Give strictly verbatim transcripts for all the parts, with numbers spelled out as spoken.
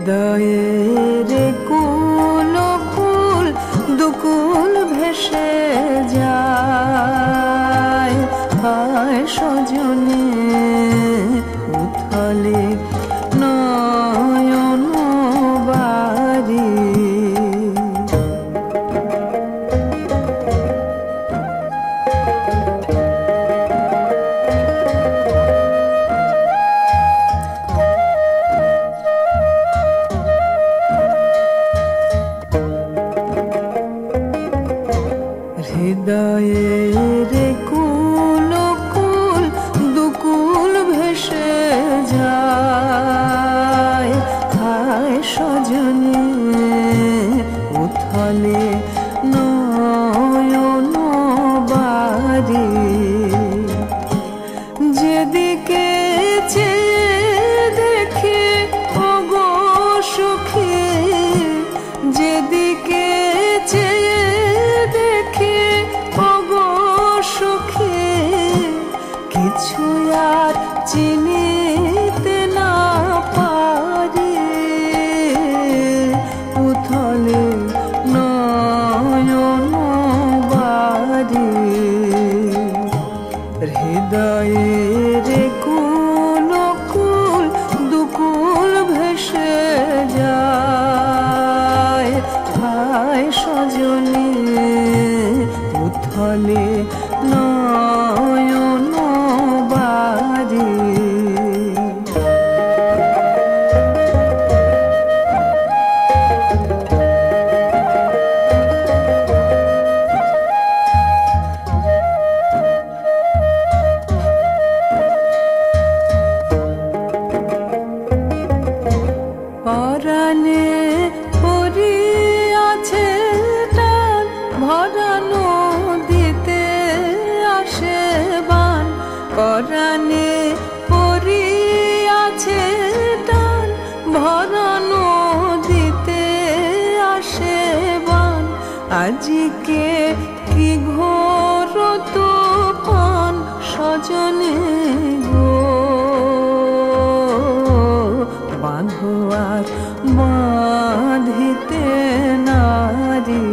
হৃদয়ের কুল কুল দুকুল ভেসে যায়, হায় সজনে উথলে নয়ন বাড়ি। হৃদয়ের কুল কুল দুকুল ভেসে যায়, হায় সজনে উথলে নয়ন বাড়ি। যেদিকে চেয়ে দেখি ওগো সখী, যেদিকে চেয়ে দেখি ওগো সখী, কিছু আর চিনিতে না পারি। উথলে নয়ন বাড়ি, হৃদয়ের কুল কুল দুকুল ভেসে যায়, হায় সজনে উথলে নয়ন বাড়ি। পরাণে পড়িয়াছে টান, ভরা নদীতে আসে বান। পরাণে পড়িয়াছে টান, ভরা নদীতে আসে বান। আজিকে কি ঘোর তুফান সজনে গো, বাঁধো আর বাঁধিতে নারী।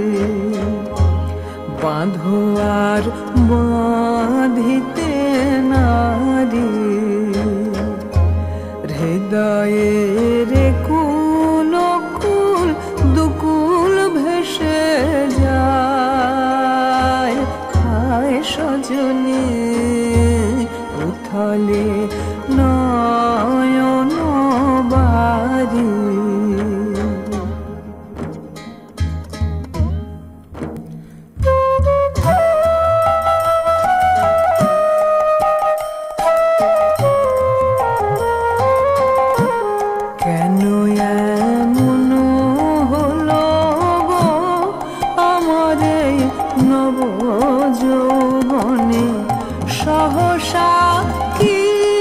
বাঁধো আর বাঁধিতে নারী, হৃদয়ের কুল কুল দুকুল ভেসে যায়, হায় সজনে উথলে নয়ন বাড়ি। কেন এমন হলো গো আমার এই নব যৌবনে, সহসা কি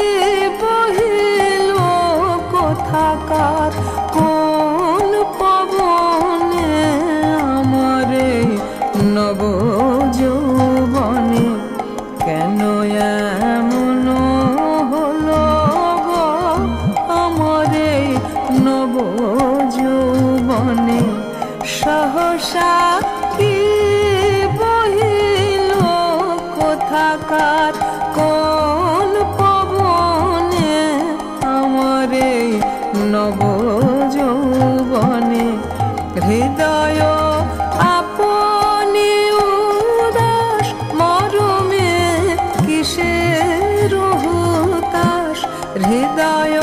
বহিল কোথাকার কোন পবনে। আমার এই নব যৌবনে কেন এমন হলো গো আমার এই নব যৌবনে, সহসা কি বহিল কোথাকার কোন পবনে। আমার এই নব যৌবনে হৃদয় আপনি উদাস, মরমে কিসের হুতাশ। হৃদয়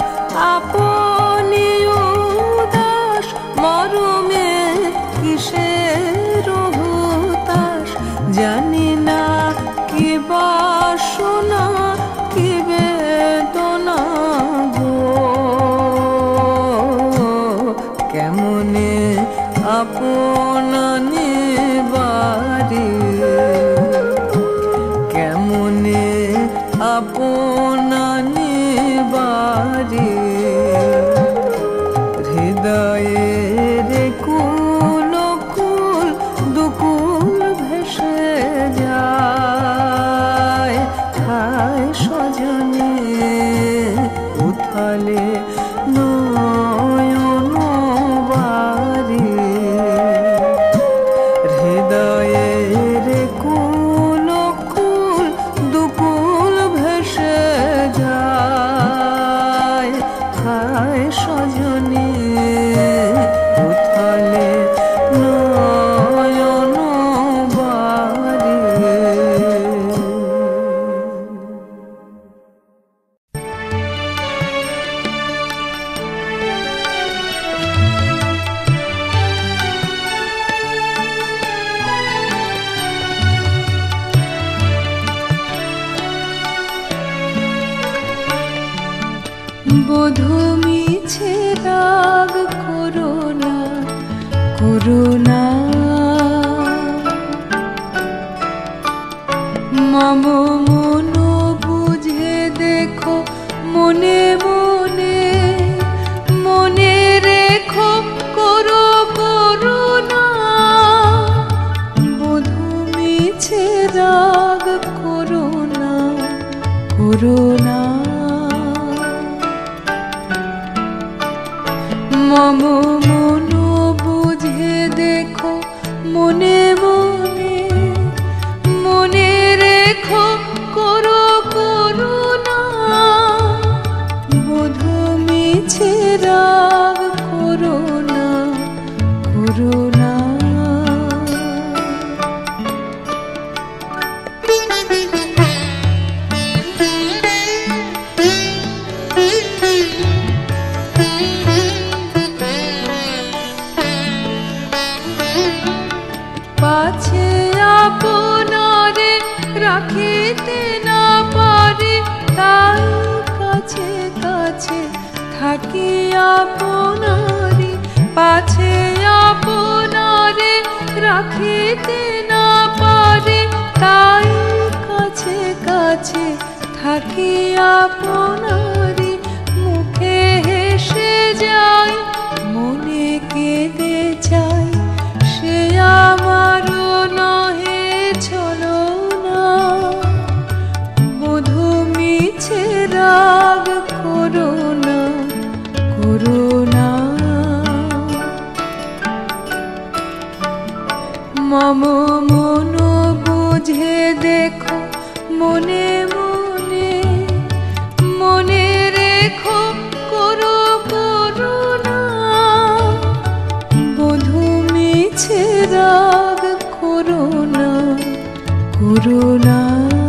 আপনি উদাস, মরমে কিসের হুতাশ। জানি না কি বাসনা কি বেদনা গো, কেমনে আপনানে বাড়ি। কেমনে আপনানে বাড়ি, হৃদয়ের কুল কুল দুকুল ভেসে যায়, হায় সজনে উথলে নয় বধূ মিছে রাগ করো না, করো না। মম মন বুঝে দেখো মনে মনে, মনে রেখো করো করো না। বধূ মিছে রাগ করো না, করো না। মম মন বুঝে দেখো মনে মনে, মনে রেখো করো করো না। বধূ মিছে রাগ করো না, করো না। পাছে আপনারে রাখিতে না পারি, তাই কাছে কাছে থাকি আপনারি। পাছে আপনারে রাখিতে না পারি, তাই কাছে কাছে থাকি আপনারি। মুখে হেসে যাই, মনে কেঁদে যাই, সে আমারও নহে ছলো না। বধূ মিছে রাগ করো না, করো না। মম মন বুঝে দেখো মনে মনে, মনে রেখো করো করো না। বধূ মিছে রাগ করো না, করো না।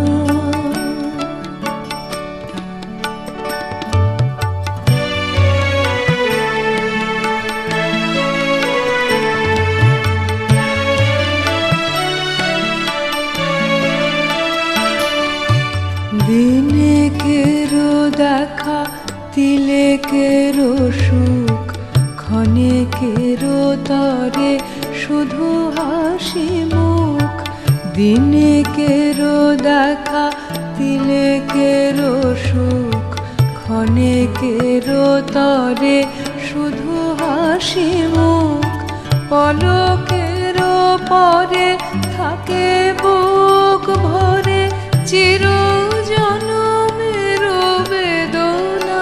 দিনে কেরো দেখা তিলে কেরো সুখ, ক্ষণে কেরো তরে শুধু হাসি মুখ। দিনে কেরো দেখা তিলে কেরো সুখ, ক্ষণে কেরো তরে শুধু হাসি মুখ। পলকেরো পরে থাকে বুক ভরে চির জনমের বেদনা।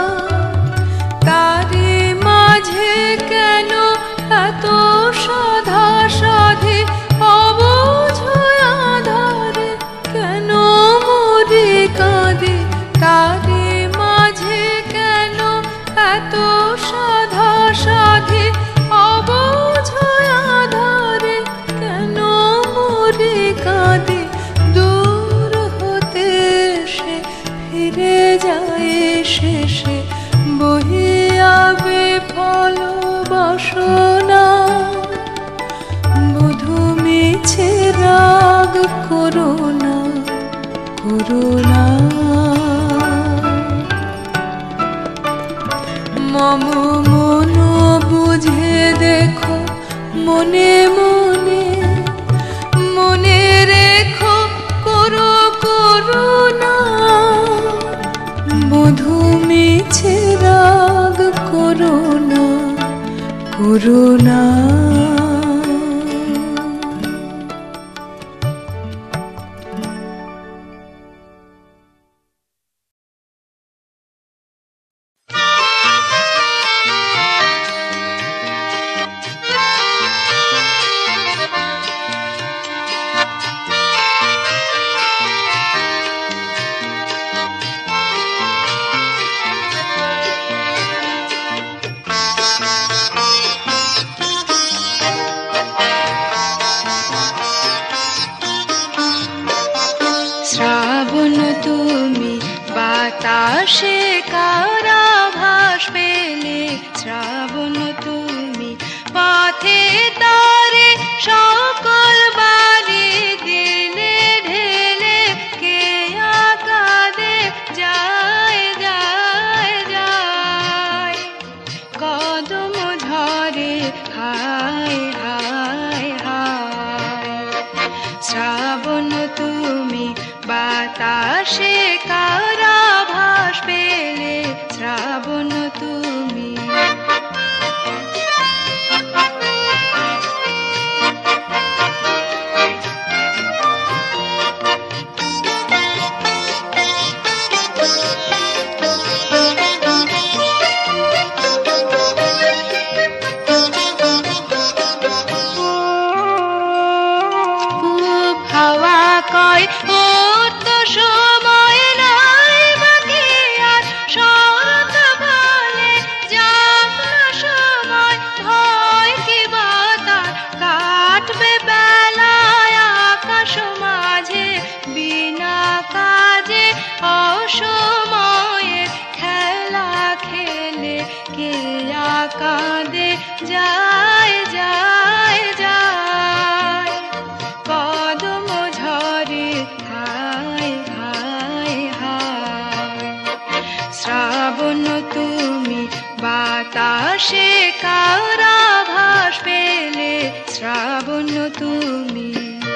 তারি মাঝে কেন এত সাধা সাধি, অবুঝ আধারে কেন মরি কাঁদি। তারি মাঝে কেন এত সাধা সাধি, অবুঝ আধারে কেন মরি কাঁদি। দূর হতে সে ফিরে যায় শেষে, বহিয়া বিফল বাসনা। বধূ মিছে রাগ করো না, করো না। মম মন বুঝে দেখো মনে মনে, মনে রেখো করো করো না। বধূ মিছে রাগ করো না, করো না। কাঁদে যায় যায় যায় কদম ঝরে হায় হায় হায় শ্রাবণ তুমি বাতাসে কারাভাস পেলে শ্রাবণ তুমি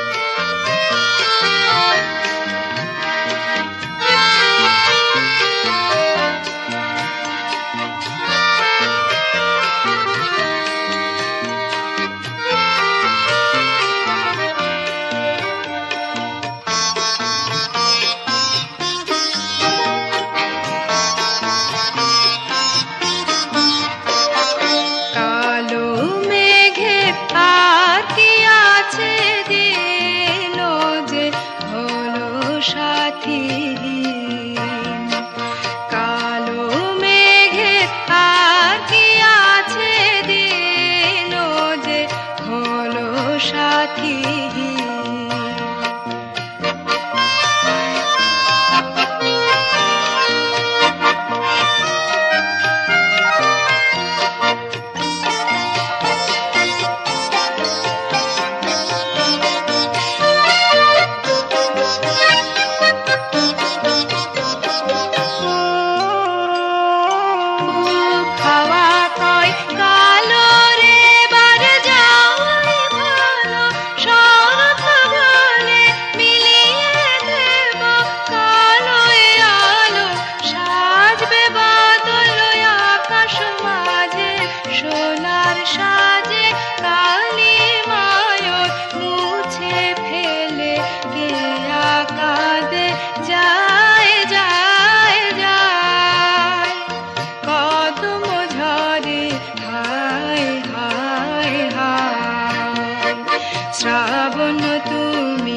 শ্রাবণ তুমি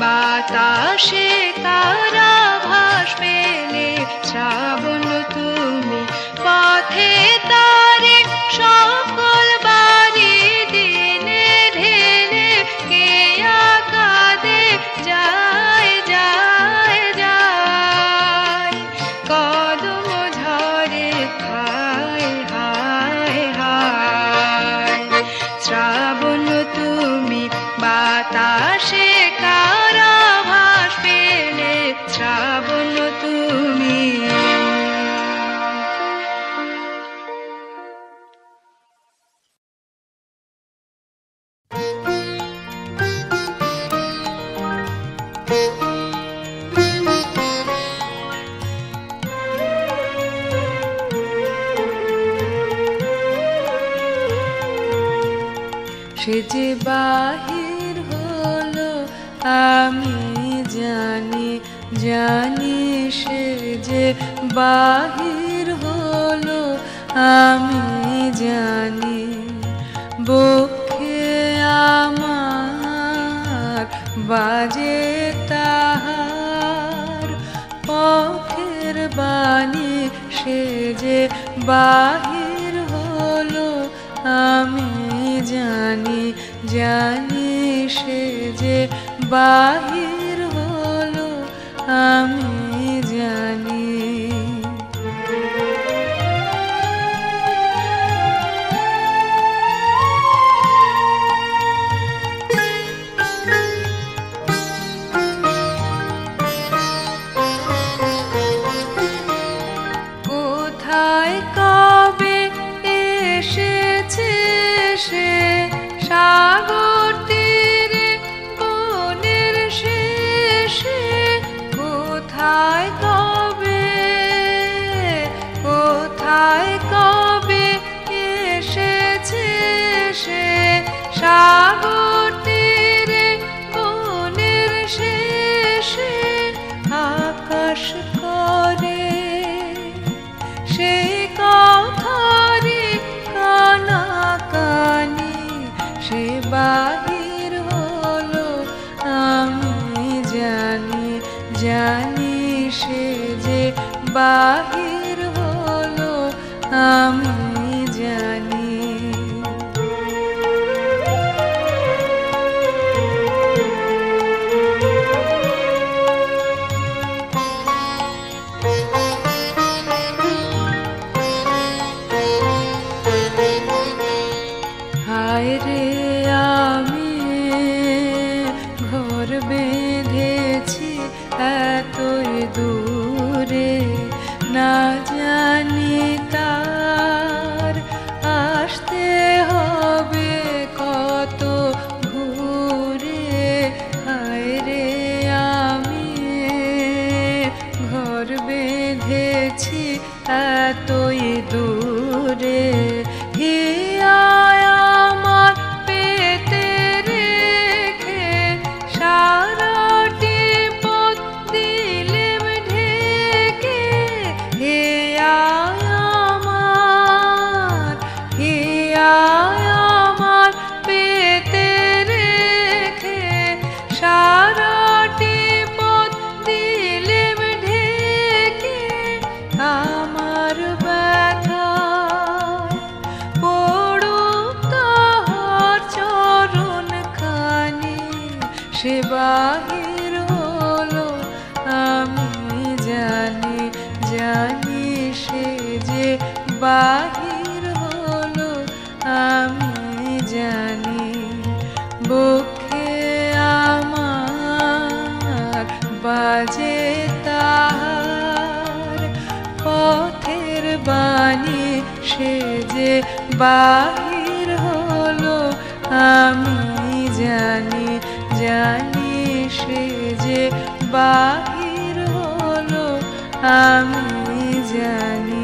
বাতাসে কারাভাস পেলে শ্রাবণ তুমি পথে তারে সকল বাড়ি দিনে ঢেলে কেয়া কাঁদে যায় যায় যায় কদম ঝরে হায় হায় হায় শ্রাবণ তুমি বাতাসে কারাভাস পেলে শ্রাবণ তুমি সে যে বাহির হলো আমি জানি জানি সে যে বাহির হলো আমি জানি বক্ষে আমার বাজে তাহার পথের বাণী সে যে বাহির হলো আমি জানি জানি সে যে বাহির হলো আমি জানি কোথায় কবে এসেছে সে সাগর তীরে বনের শেষে কোথায় কবে কোথায় কবে এসেছে সে সাগর তীরে বনের শেষে আকাশ করে সে কথারে কানাকানি সে বাহির হলো আমি জানি জানি সে যে বাহির হলো আমি জানি জানি তার আসতে হবে কত ঘুরে। হায় রে আমি ঘর বেঁধেছি এতই দূরে, হিয়ায় আমার পেতে রেখে সারাটি পথ দিলেম ঢেকে। হিয়ায় আমার, হিয়ায় আমার পেতে রেখে সারাটি পথ দিলেম ঢেকে। আমার ব্যথায় পড়ুক তাহার চরণ খানি, সে বাহির হলো আমি জানি, জানি সে যে বাহির হলো আমি জানি। বুকে আমার বাজে তাহার পথের বাণী, সে যে বাহির হলো আমি জানি, জানি সে যে বাহির হলো আমি জানি।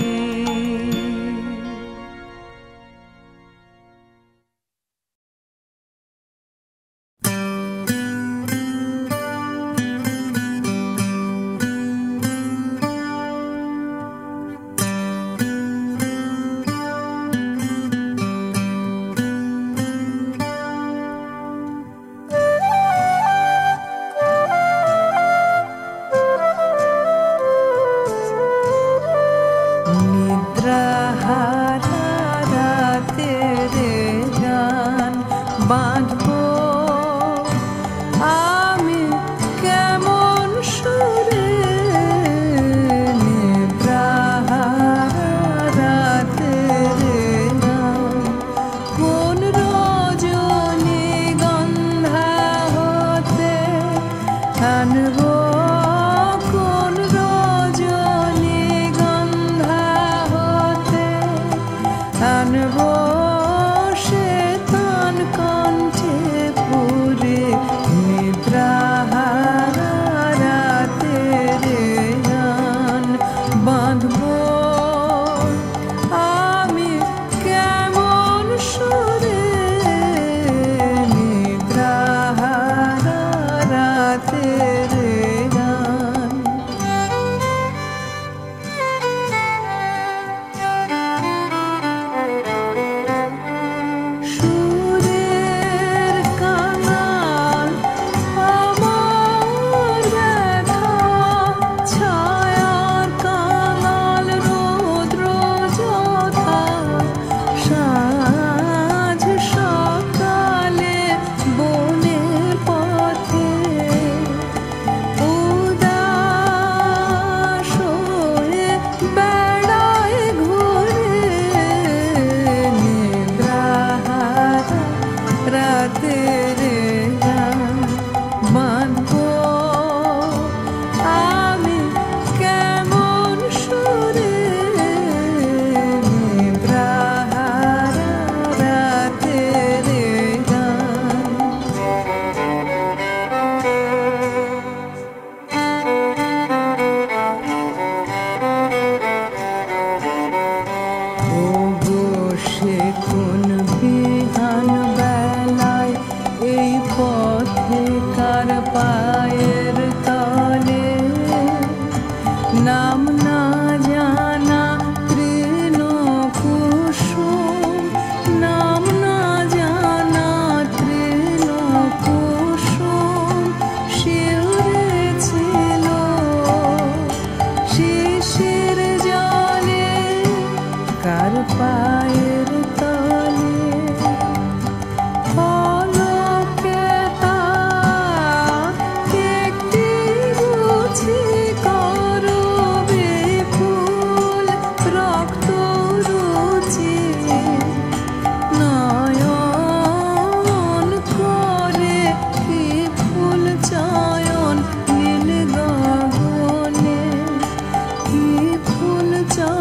ফুল চা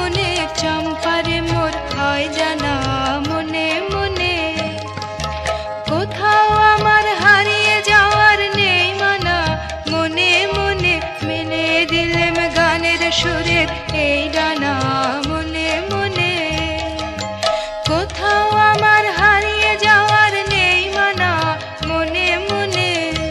মনে চম্পারে মোর হয় জানা মনে মনে কোথাও আমার হারিয়ে যাওয়ার নেই মানা মনে মনে মেলে দিলেম গানের সুরের এই ডানা মনে মনে কোথাও আমার হারিয়ে যাওয়ার নেই মানা মনে মনে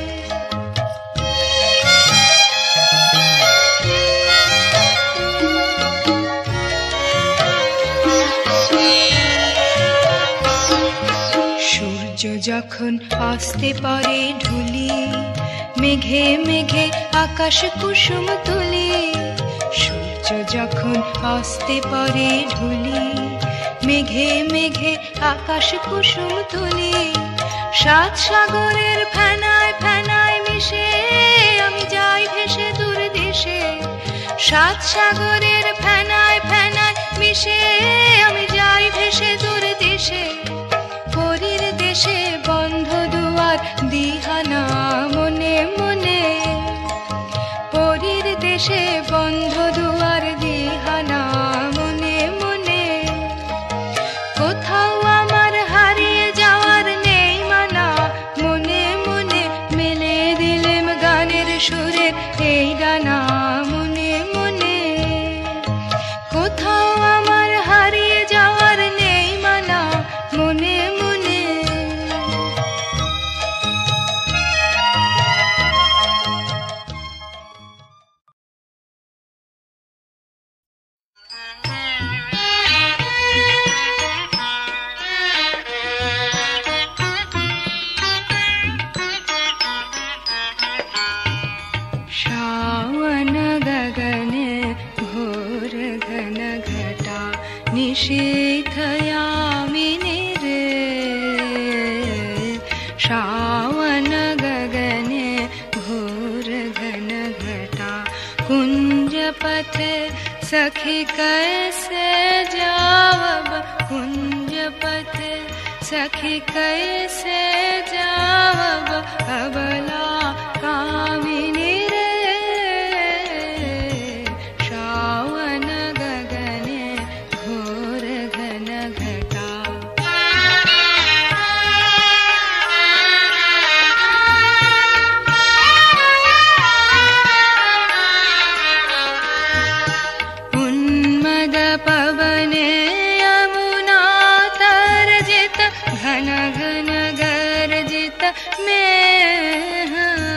সূর্য যখন আসতে পারে ঢুলি মেঘে মেঘে আকাশ কুসুম তুলি সূর্য যখন আসতে পারে ঢুলি মেঘে মেঘে আকাশ কুসুম তুলি সাত সাগরের ফেনায় ফেনায় মিশে আমি যাই ভেসে দূর দেশে সাত সাগরের ফেনায় ফেনায় মিশে আমি যাই ভেসে দূর দেশে পরীর দেশে বন্ধ দুয়ার দিহানা মনে মনে পরীর দেশে বন্ধ দুয়ার দিহানা মনে মনে কোথাও আমার হারিয়ে যাওয়ার নেই মানা মনে মনে মেলে দিলেম গানের সুরের এই ডানা মনে মনে কোথাও আমার হারিয়ে যাওয়ার নেই মানা মনে মনে निशीथयामिनी रे श्रावण गगने घोर घन घटा कुंज पथ सखी कैसे जावब कुंज पथ सखी कैसे जावब अबला कामिनी रे श्रावण गगने घोर घन घटा उन्मद पवने यमुना तरजित घन घन गर्जित मेह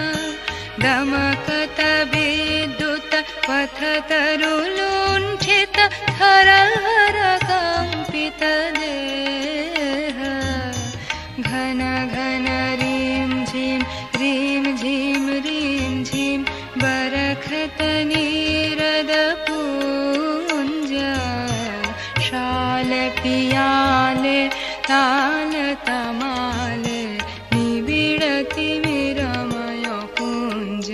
दमकत विद्युत पथ तरुलुण्ठित हर हर कंपित देह घन घन रीम झिम रीम झिम रीम झिम बरखत नीरद पूंज शाल पियाले ताल तमाले निबिड़ति विरमय कुंज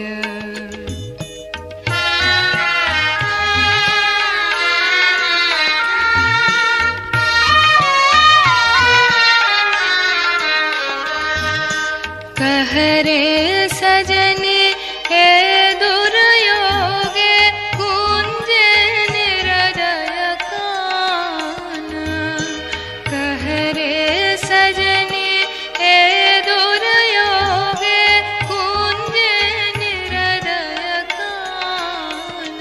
कहरे सजनी हे दुर्योगे कुंज निरदय कान कहरे सजनी हे दुर्योगे कुंज निरदय कान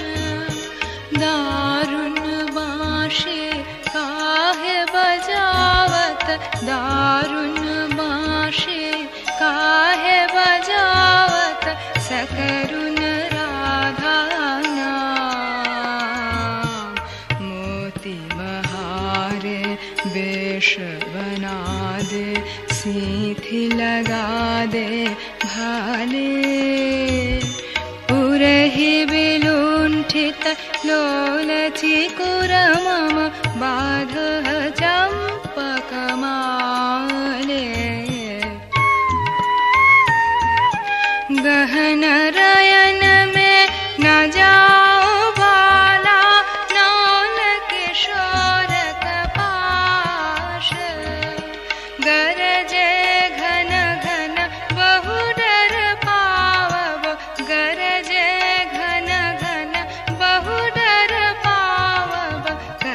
दारुण बांशे काहे बजावत दारुण बांशे काहे बजावत सकरुण राधा नाम मोती बहारे वेश बना दे सीथी लगा दे भाले उरही विलुण्ठित लोलची कुरमम बाध चंपक माले गहन रयन में न जाओ बाला नौल किशोर कपाश गरजे घन घन बहु डर पावब गरजे घन घन बहु डर पावब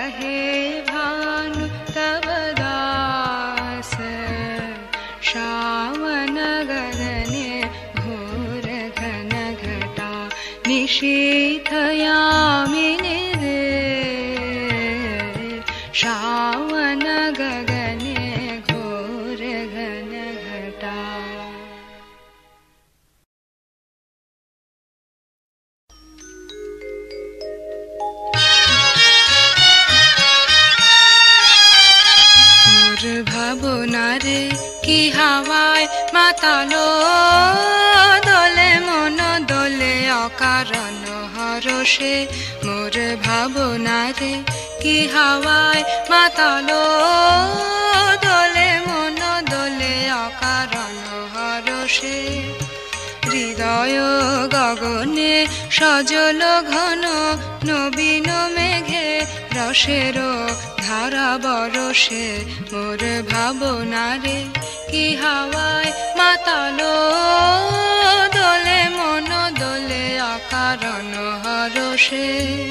মাতালো দোলে মন দোলে অকারণ হরষে মোর ভাবনারে কি হাওয়ায় মাতালো দোলে মন দোলে অকারণ হরষে হৃদয় গগনে সজল ঘন নবীন মেঘে রসের ধারা বরষে মোর ভাবনারে কি হাওয়ায় মাতালো দোলে মন দোলে অকারণ হরষে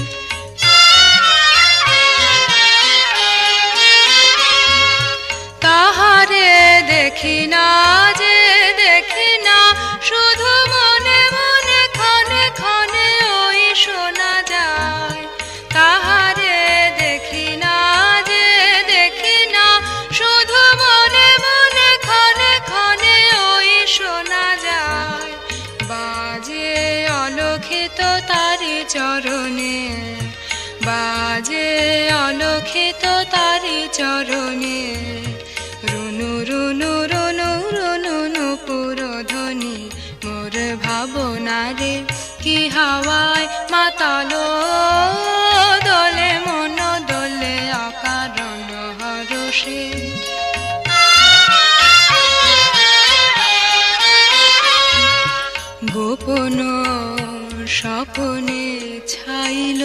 তাহারে দেখি না যে দেখি না শুধু মনে মনে ক্ষণে ক্ষণে ওই শোনা যায় তাহারে দেখি না যে দেখি না শুধু মনে মনে ক্ষণে ক্ষণে ওই শোনা যায় বাজে অলক্ষিত তারি চরণে বাজে অলক্ষিত তারি চরণে রুনু রুনু রুনু রুনু নুপুর ধ্বনি মোর ভাবনারে কি হাওয়ায় মাতালো দোলে মন দোলে অকারণ হরষে গোপন স্বপনে ছাইল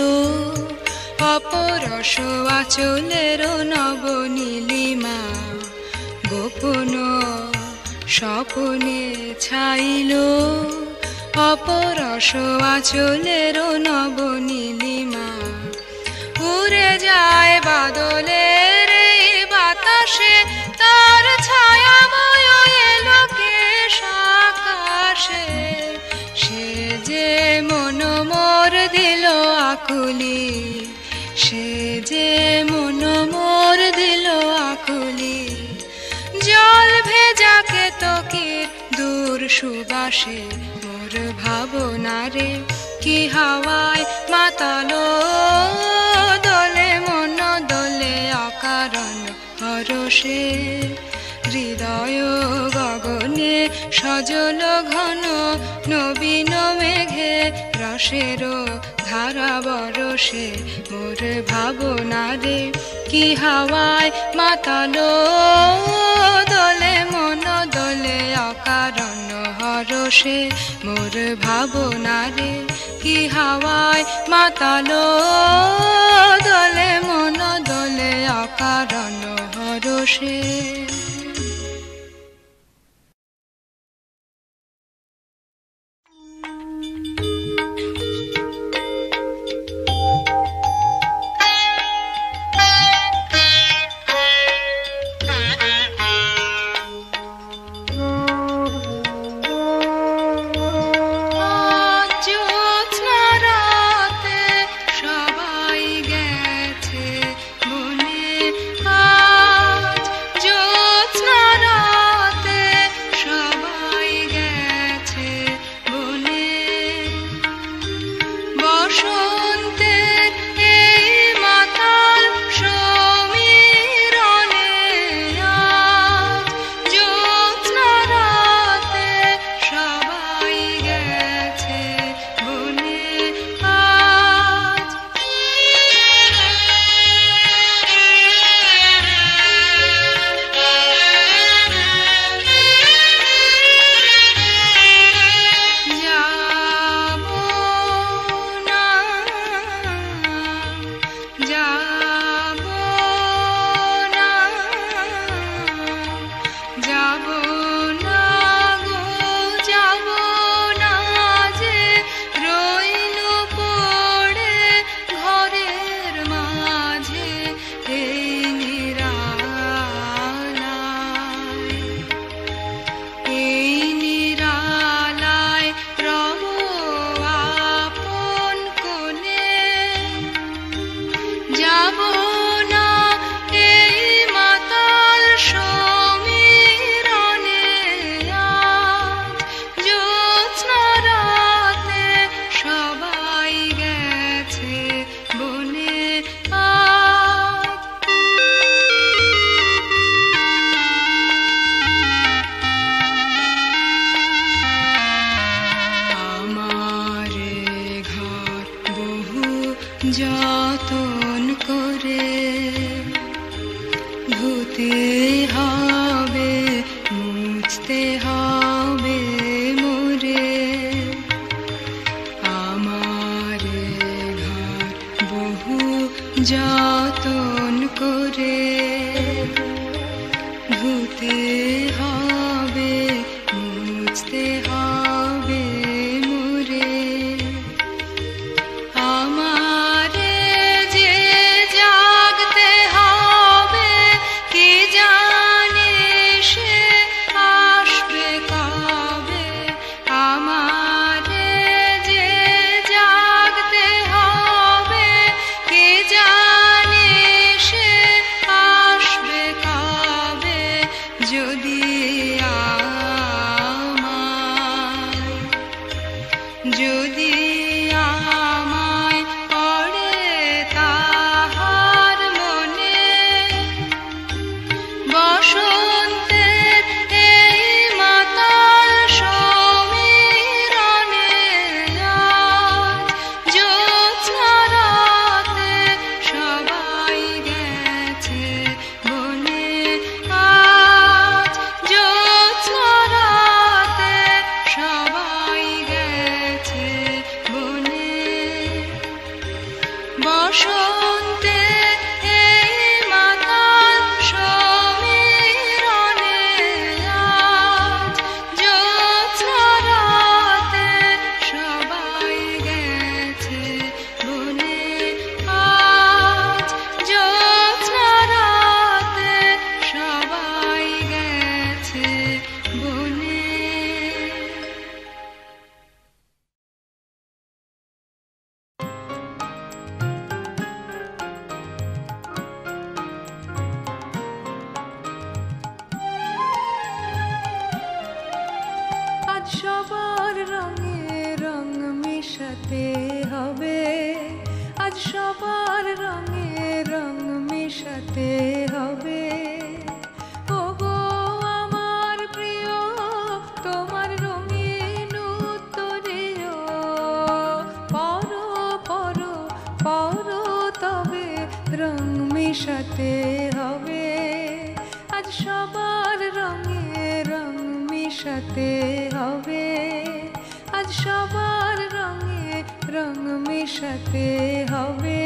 অপরস আচলের নবনীলিমা গোপন স্বপনে ছাইল অপরস আচলের নবনীলিমা উড়ে যায় বাদলের বাতাসে তার ছায়াময় এলোকেশ আকাশে সে যে মন মোর দিল আকুলি সে যে মন মোর দিল আকুলি জল ভেজা কেতকীর দূর সুবাসে মোর ভাবনারে কি হাওয়ায় মাতালো দোলে মন দোলে অকারণ হরষে হৃদয় গগনে সজল ঘন নবীন মেঘে রসের ধারা বরষে মোর ভাবনারে কি হাওয়ায় মাতালো দোলে মন দোলে অকারণ হরষে মোর ভাবনারে কি হাওয়ায় মাতালো দোলে মন দোলে অকারণ হরষে জ্যোৎস্না রাতে সবাই গেছে বনে আজ ধুতে হবে মুছতে হবে মোরে আমার ঘর বহু যতন করে ধুতে হবে মুছতে হবে মোরে আমারে যে জাগতে হবে কে জানে সে আসবে কবে আমারে যে জাগতে হবে কে জানে সে আসবে কবে যদি আমায় যদি আমায় পড়ে তাহার মনে বসন্তের এই মাতাল সমীরণে আজ জ্যোৎস্না রাতে সবাই গেছে বনে আজ জ্যোৎস্না রাতে সবাই গেছে বনে বসন্তে এই মাতাল সমীরণে আজ জ্যোৎস্না রাতে সবাই গেছে বনে আজ জ্যোৎস্না রাতে সবাই গেছে বনে আজ সবার রঙে রং মেশাতে হবে আজ সবার রঙে রং মেশাতে হবে ওগো আমার প্রিয় তোমার রঙিন উত্তরেও পরো পরো পরো তবে রং মেশাতে হবে আজ সবার রঙে রং মেশাতে হবে আজ সবার রঙে রং মেশাতে হবে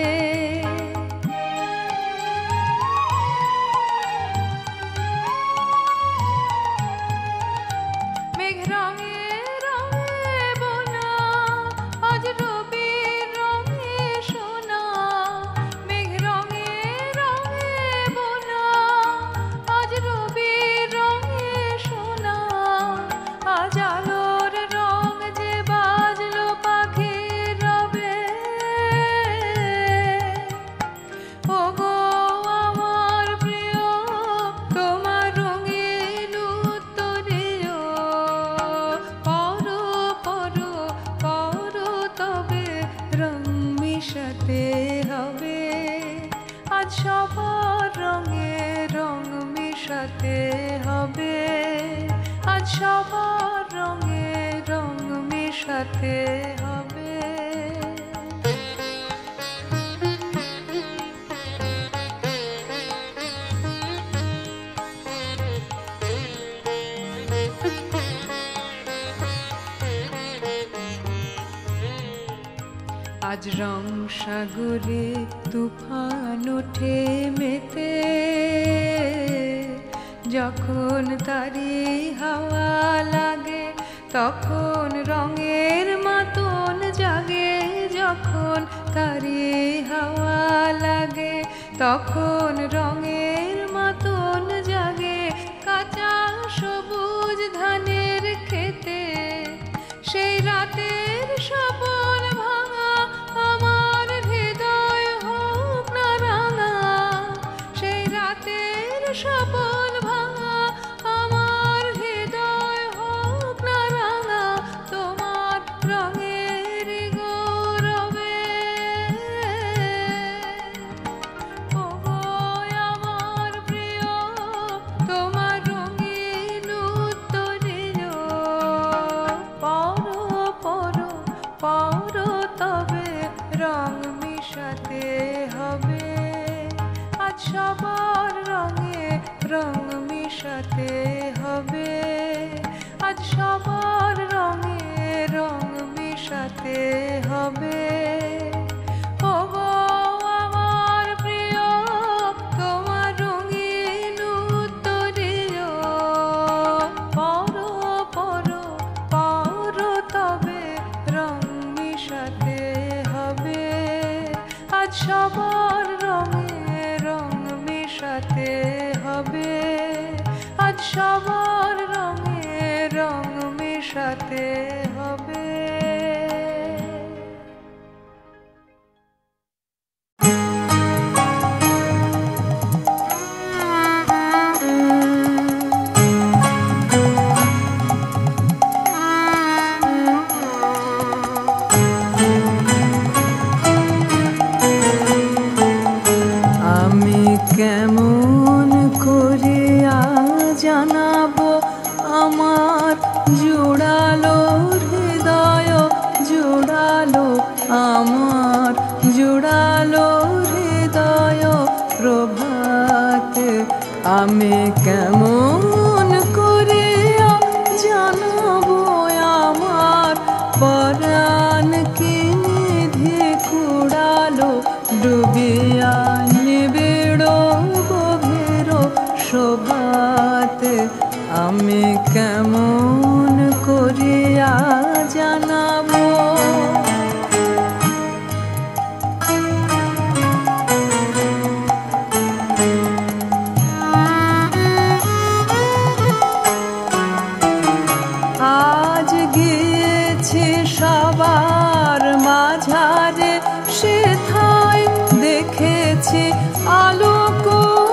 মেঘ রঙে রঙে বোনা আজ রবির রঙে সোনা মেঘ রঙে রঙে বোনা আজ রবির রঙে সোনা আজ আলোর রং যে বাজলো পাখির রবে ওগো আমার প্রিয় তোমার রঙিন উত্তরেও পরো পরো পরো তবে রং মেশাতে হবে আজ সবার রঙে রং মেশাতে হবে আজ সবার রঙে রং মেশাতে হবে আজ রং সাগরে তুফান ওঠে মেতে যখন তারি হাওয়া লাগে তখন রঙের মাতন জাগে যখন তারি হাওয়া লাগে তখন রঙের মাতন জাগে কাঁচা সবুজ ধানের খেতে সেই রাতের স্বপন ভাঙা আমার হৃদয় হোক না রাঙা সেই রাতের স্বপন ভাঙা আমার হৃদয় হোক না রাঙা তোমার রঙের গৌরবে ওগো আমার প্রিয় তোমার রঙিন উত্তরেও পরো পরো পরো তবে রং মেশাতে হবে আজ সবার রঙে রং মিশাতে হবে, আজ সবার রঙে রং মিশাতে হবে। সবার রঙে রং মেশাতে হবে, আজ সবার রঙে রং মেশাতে হবে। কেমন করিয়া জানাবো আমার জোড়ালো হৃদয়, জোড়ালো আমার জোড়ালো হৃদয় প্রভাতে। আমি কেমন করিয়া জানাবো আমার পরাণ কি নিধি কুড়ালো ডুবিয়া শোভাতে। আমি কেমন করিয়া জানাবো আজ গিয়েছি সবার মাঝারে, সেথায় দেখেছি আলোক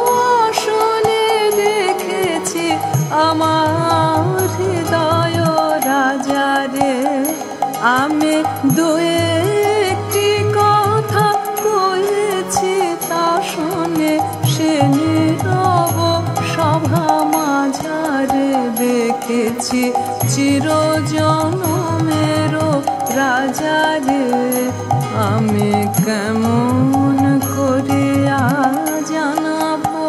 আমার হৃদয় রাজারে। আমি দু একটি কথা কয়েছি, তা শুনে সে নীরব সভা মাঝারে দেখেছি চিরজনমের রাজারে। আমি কেমন করিয়া জানাবো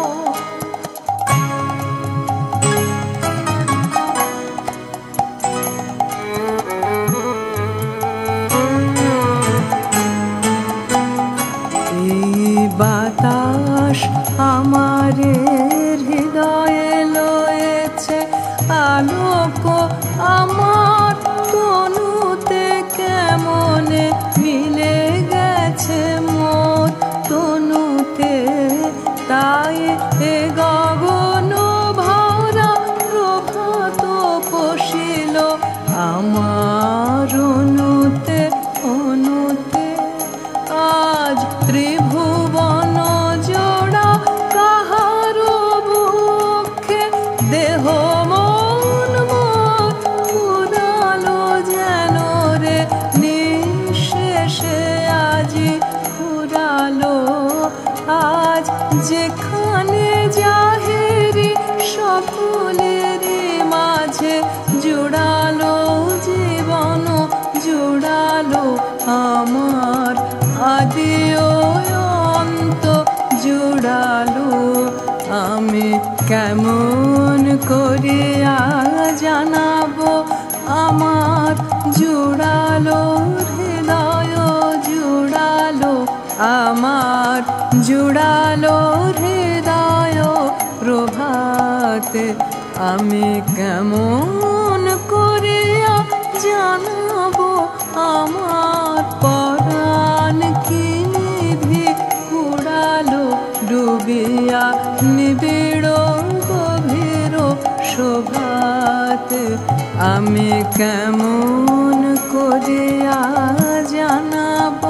বাতাস আমার হৃদয়ে লয়েছে আলোক আমার তনুতে, কেমনে মিলে গেছে মোর তনুতে। তাই এ গগন ভরা প্রভাত পশিল আমার অনুতে অনুতে। আজ ত্রিভুবন জোড়া কাহার বুকে দেহ মন মোর ফুরালো যেন রে নিঃশেষে আজি ফুরালো। আজ যেখানে জাহেরি সকলেরই মাঝে জোড়ালো জীবন জোড়ালো আমার আদি অন্ত জোড়ালো। আমি কেমন করিয়া জানাবো আমার জোড়ালো হৃদয়, জোড়ালো আমার জোড়ালো হৃদয় প্রভাতে। আমি কেমন করিয়া জানাবো আমার পরাণ কি নিধি কুড়ালো ডুবিয়া নিবিড় গভীর শোভাতে। আমি কেমন করিয়া জানাবো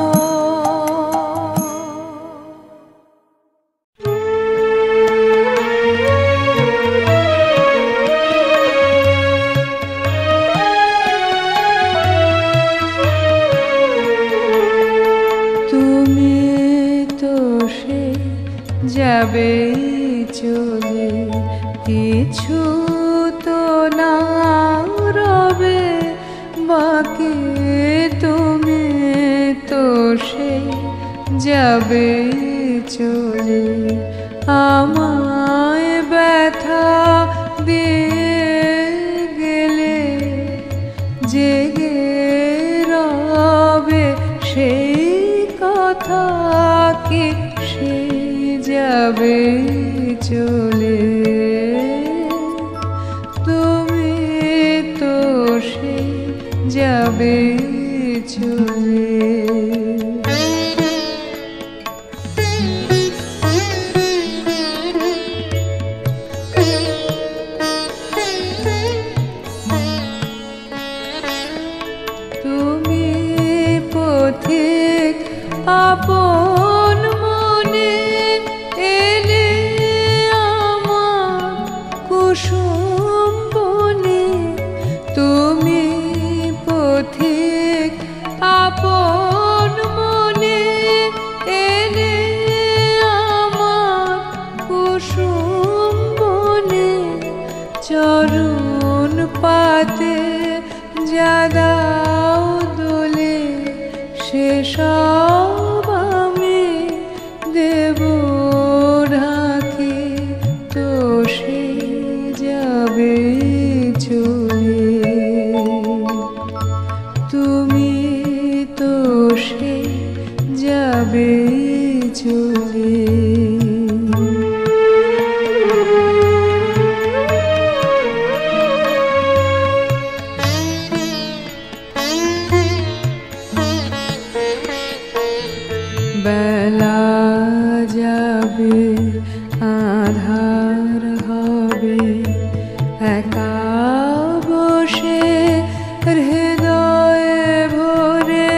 যাবে চলে, কিছু তো না রবে বাকি। তুমি তো সে যাবে চলে, আমায় যাবে চলে, তুমি তো সে যাবে চলে। তুমি পথিক আপন মনে এলে আমার কুসুম বনে, তুমি পথিক আপন মনে এলে আমার কুসুম বনে, চরণ পাতে যা দাও দোলে সেসব আমি দেব ঢাকি, তো সে যাবে চলে, তুমি তো সে যাবে চলে। বেলা যাবে আধার হবে, একা বসে হৃদয়ে ভরে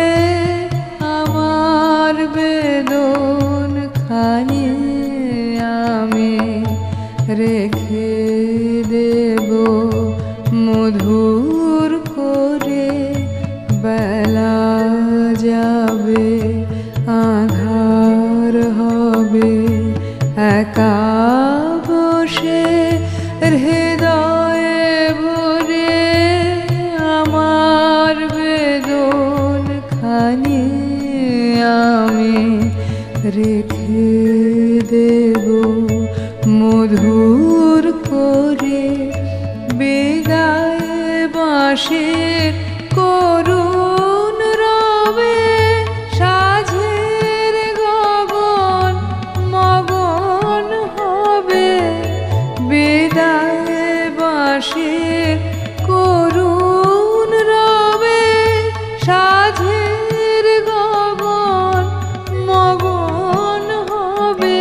আমার বেদন খানি আমি রেখে দেব মধুর করে। বেলা যাবে আধার হবে, একা বসে হৃদয়ে ভরে আমার বেদন খানি আমি রেখে দেব মধুর করে। বিদায় বাঁশির করুণ রবে সাঝের গগন মগন হবে, বিদায় বাঁশির করুণ রবে সাঝের গগন মগন হবে,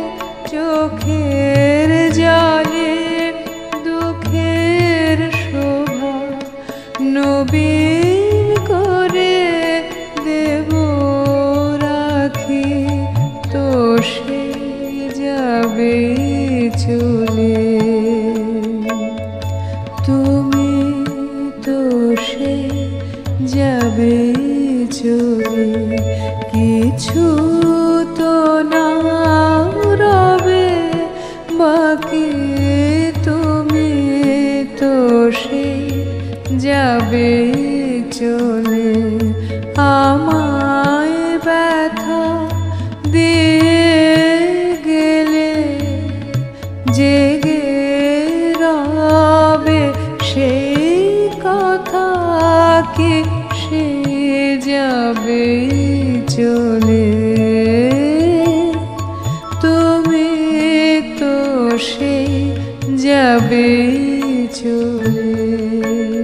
চোখের জলে দুঃখের শোভা নবীন করে দেব রাখি, তো সে যাবে চলে, তুমি তো সে যাবে চলে। কিছু তো না রবে বাকি, তুমি তো সে যাবে চলে। আমায় ব্যথা দিয়ে গেলে জেগে রবে সেই কথা কি সে যাবে চলে, তুমি তো সে যাবে চলে।